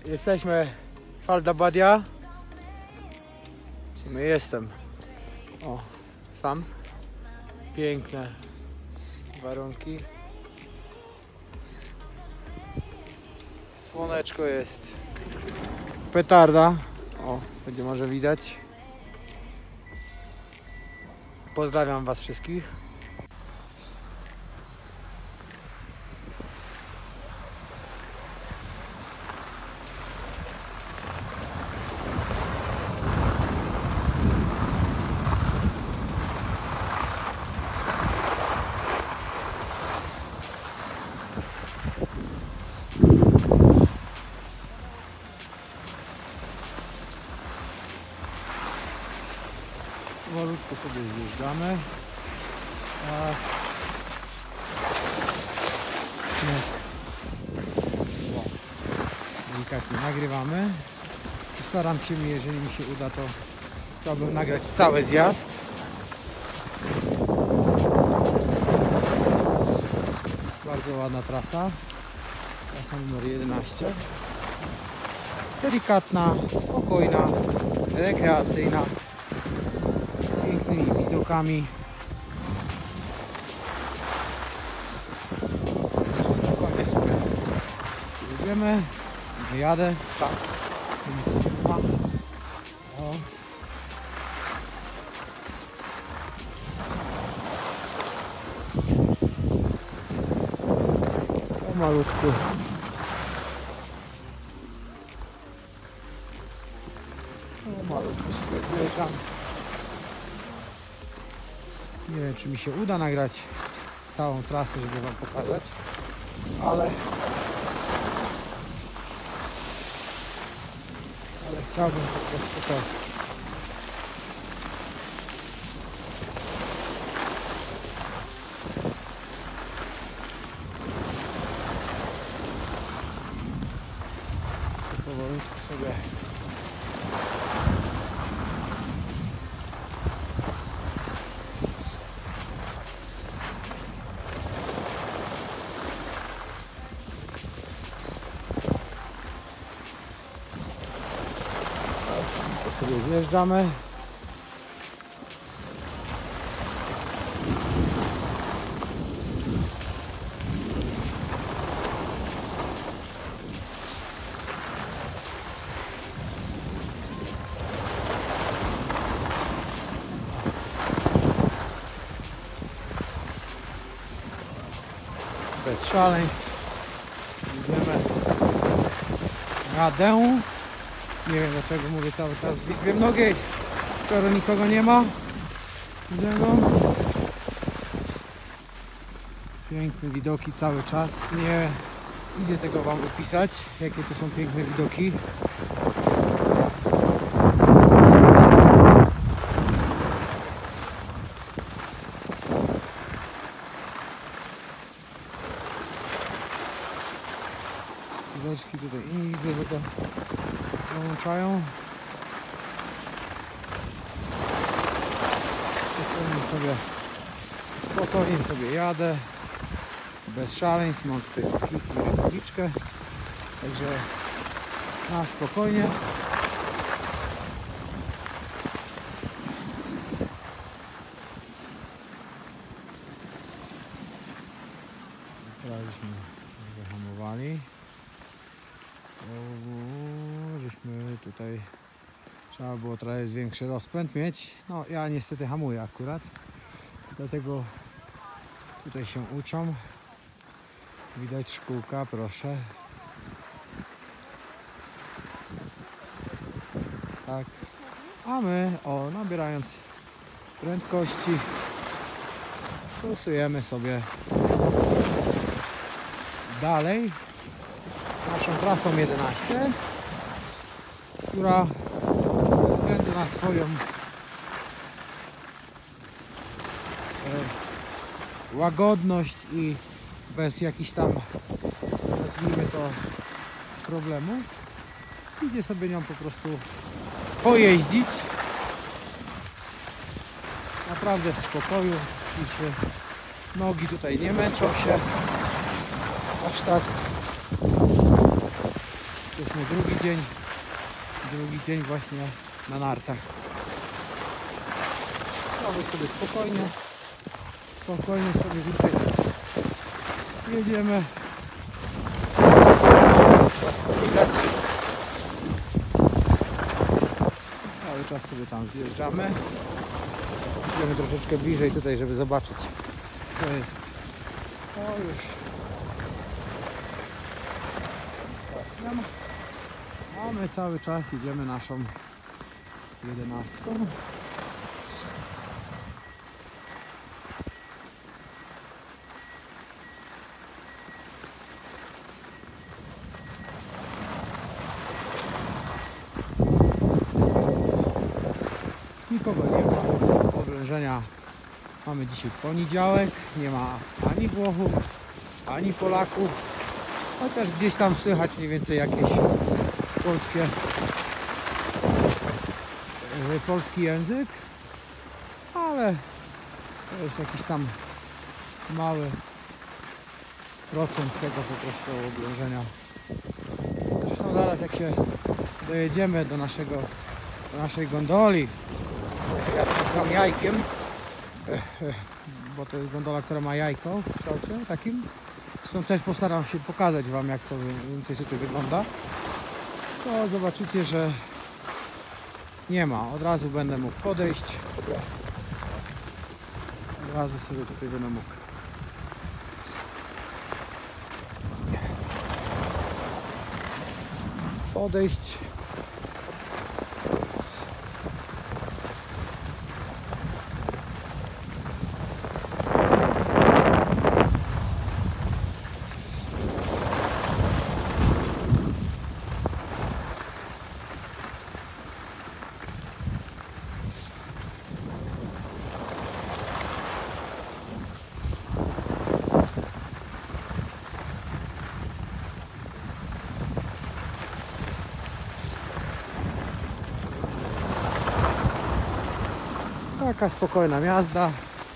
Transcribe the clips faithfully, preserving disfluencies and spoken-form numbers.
Jesteśmy w Faldabadia. W sumie jestem. O, sam. Piękne warunki. Słoneczko jest. Petarda. O, będzie może widać. Pozdrawiam was wszystkich. Powolutku sobie zjeżdżamy. A... Wow. Delikatnie nagrywamy. Staram się, jeżeli mi się uda, to chciałbym nagrać cały zjazd. Bardzo ładna trasa. Trasa numer jedenaście. Delikatna, spokojna, rekreacyjna. Pięknymi widokami. Spokojnie sobie jedziemy. Wyjadę. Tak. O. O malutku. O malutku sobie wyjeżdżam. Nie wiem, czy mi się uda nagrać całą trasę, żeby wam pokazać, ale ale chciałbym po prostu to powolutku sobie sobie zjeżdżamy. Bez szaleństw. Idziemy. Radę. Nie wiem, dlaczego mówię cały czas z liczbą nogi, skoro nikogo nie ma. Idziemy. Piękne widoki cały czas. Nie idzie tego wam opisać, jakie to są piękne widoki. Widoczki tutaj i widzę, że to dołączają. Spokojnie sobie, spokojnie sobie jadę. Bez szaleństw, mam tutaj rękawiczkę. Także na spokojnie. Żeśmy zahamowali. O, żeśmy tutaj trzeba było trochę większy rozpęd mieć. No ja niestety hamuję akurat. Dlatego tutaj się uczą. Widać szkółka, proszę. Tak. A my, o, nabierając prędkości, stosujemy sobie dalej naszą trasą jedenaście, która ze względu na swoją e, łagodność i bez jakichś tam, nazwijmy to, problemu, idzie sobie nią po prostu pojeździć naprawdę w spokoju, już nogi tutaj nie męczą się aż tak. jesteśmy drugi dzień, drugi dzień właśnie na nartach. No wy sobie spokojnie, spokojnie sobie tutaj jedziemy. Widać. Cały czas sobie tam zjeżdżamy. Idziemy troszeczkę bliżej tutaj, żeby zobaczyć, co jest. O już. A my cały czas idziemy naszą jedenastką. Nikogo nie ma. Oblężenia mamy dzisiaj poniedziałek. Nie ma ani Włochów, ani Polaków. Chociaż gdzieś tam słychać mniej więcej jakieś polskie, polski język. Ale to jest jakiś tam mały procent tego po prostu oblężenia. Zresztą zaraz jak się dojedziemy do naszego do naszej gondoli, ja to nazywam jajkiem, bo to jest gondola, która ma jajko w kształcie takim. Zresztą też postaram się pokazać wam, jak to mniej więcej tutaj wygląda. To zobaczycie, że nie ma. Od razu będę mógł podejść. Od razu sobie tutaj będę mógł podejść. Taka spokojna jazda.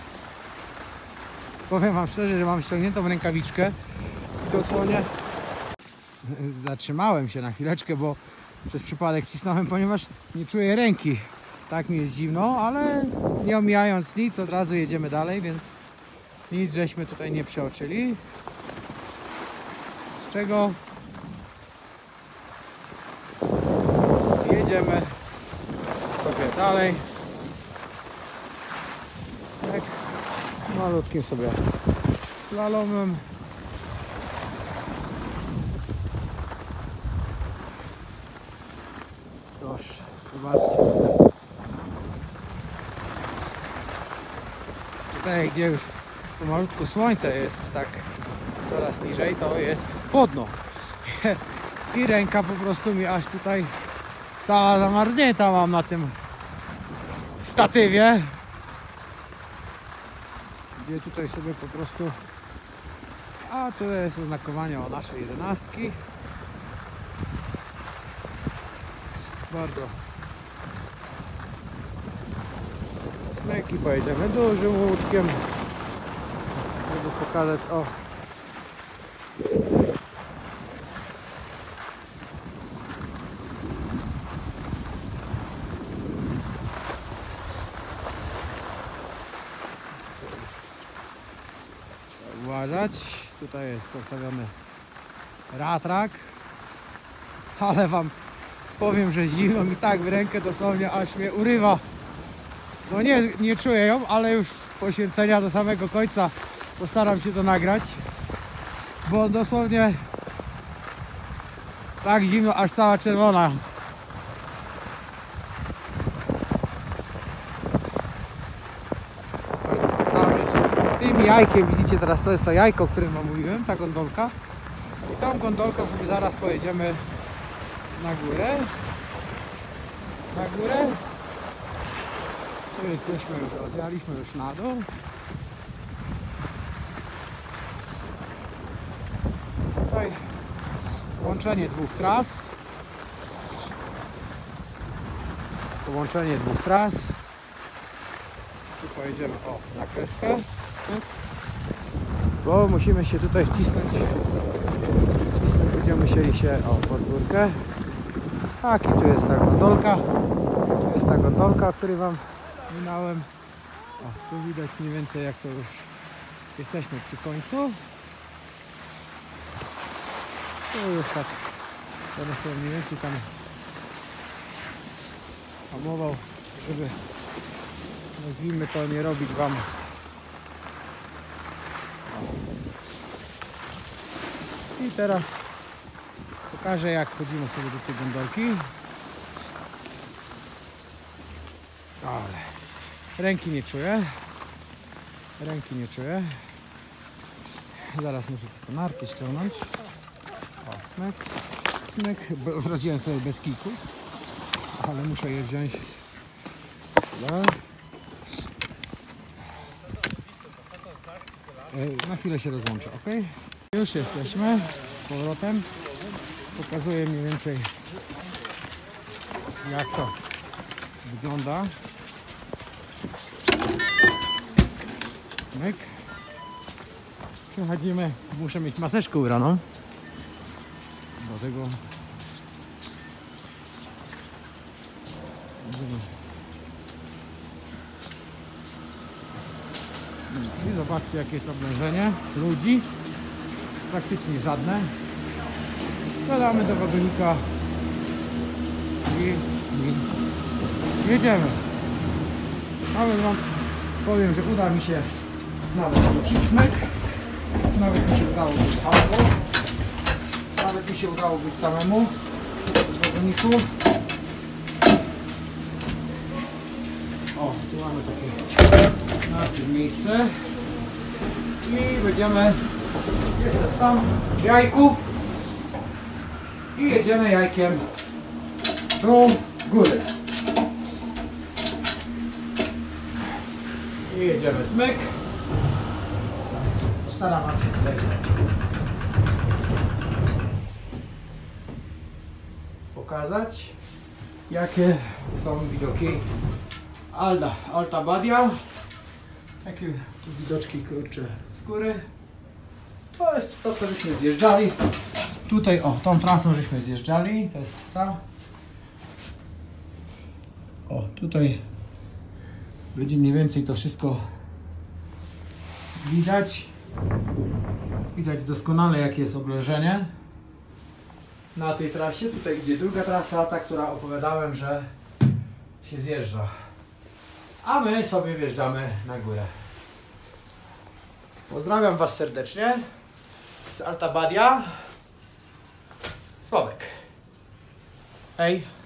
Powiem wam szczerze, że mam ściągniętą rękawiczkę i dosłownie zatrzymałem się na chwileczkę, bo przez przypadek cisnąłem, ponieważ nie czuję ręki. Tak mi jest zimno, ale nie omijając nic, od razu jedziemy dalej, więc nic żeśmy tutaj nie przeoczyli. Z czego jedziemy sobie dalej. Tak malutkim sobie slalomem. Proszę, zobaczcie. Tutaj, gdzie już pomalutku słońce jest tak coraz niżej, to jest chłodno. I ręka po prostu mi aż tutaj cała zamarznięta mam na tym statywie. Gdzie tutaj sobie po prostu, a tu jest oznakowanie o naszej jedenastki. Bardzo smyki, pojedziemy dużym łódkiem, żeby pokazać o uważać. Tutaj jest postawiony ratrak, ale wam powiem, że zimno mi tak w rękę dosłownie aż mnie urywa. No nie, nie czuję ją, ale już z poświęcenia do samego końca postaram się to nagrać, bo dosłownie tak zimno, aż cała czerwona. Tym jajkiem, widzicie teraz, to jest to jajko, o którym wam mówiłem, ta gondolka. I tą gondolką sobie zaraz pojedziemy na górę. Na górę. Tu jesteśmy już, odjechaliśmy już na dół. Tutaj łączenie dwóch tras. Połączenie dwóch tras. Tu pojedziemy o, na kreskę. Bo musimy się tutaj wcisnąć, wcisnąć będziemy musieli się o pod górkę. Tak, i tu jest ta gondolka. Tu jest ta gondolka, o której wam minąłem. O, tu widać mniej więcej, jak to już jesteśmy przy końcu. Tu już tak będę sobie mniej więcej tam hamował, żeby, nazwijmy to, nie robić wam i teraz pokażę, jak wchodzimy sobie do tej gondolki. Ale ręki nie czuję. Ręki nie czuję. Zaraz muszę tylko narty ściągnąć. O, smyk. Smyk. Wraziłem sobie bez kiku, ale muszę je wziąć. Dobra. Na chwilę się rozłączę, ok? Już jesteśmy z powrotem. Pokazuję mniej więcej, jak to wygląda. Myk. Przechodzimy. Muszę mieć maseczkę ubraną. Dlatego i zobaczcie, jakie jest oblężenie ludzi. Praktycznie żadne. Dodamy do wagonika i, i jedziemy. Nawet wam powiem, że uda mi się nawet ruszyć myk. Nawet mi się udało być samemu. Nawet mi się udało być samemu w wagoniku. O, tu mamy takie najpierw miejsce i będziemy, jestem sam w jajku i jedziemy jajkiem do góry i jedziemy smyk. Postaram wam się tutaj pokazać, jakie są widoki Alta, Alta Badia. Jakie tu widoczki, kurcze, z góry. To jest to, co żeśmy zjeżdżali. Tutaj, o, tą trasą żeśmy zjeżdżali. To jest ta. O, tutaj będzie mniej więcej to wszystko widać. Widać doskonale, jakie jest oblężenie na tej trasie. Tutaj idzie druga trasa, ta, która opowiadałem, że się zjeżdża. A my sobie wjeżdżamy na górę. Pozdrawiam was serdecznie z Alta Badia. Sławek. Hej.